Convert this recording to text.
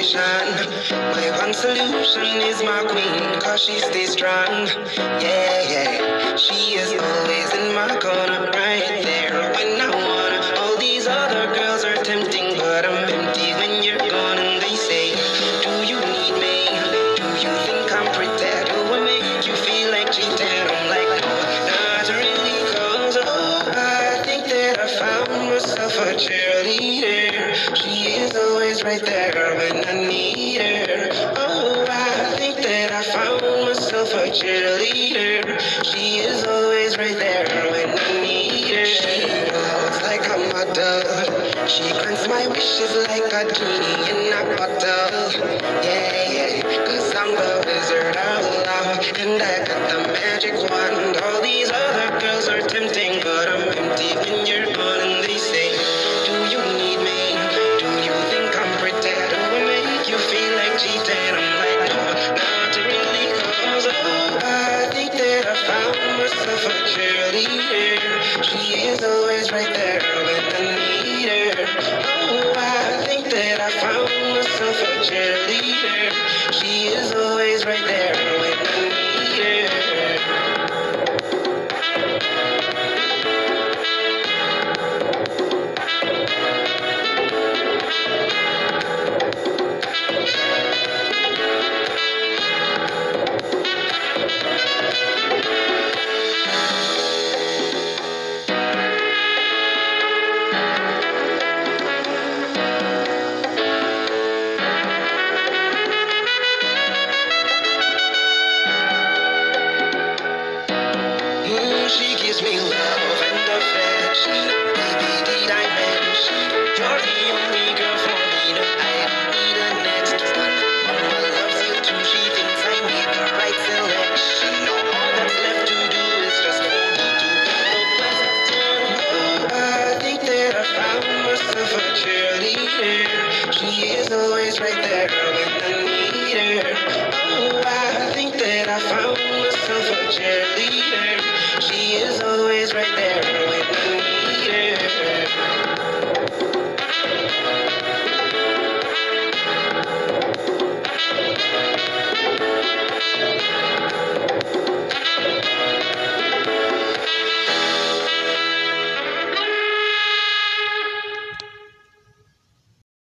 motivation. My one solution is my queen, cause she stays strong. Yeah, yeah. She is always in my corner, right there when I wanna. All these other girls are tempting, but I'm empty when you're gone. And they say, do you need me? Do you think I'm pretty? Do I make you feel like cheating? I'm like, no, not really, cause I think that I found myself a cheerleader. She is always right there when I need her. Oh, I think that I found myself a cheerleader. She is always right there when I need her. She looks like a model. She grants my wishes like a genie in a bottle.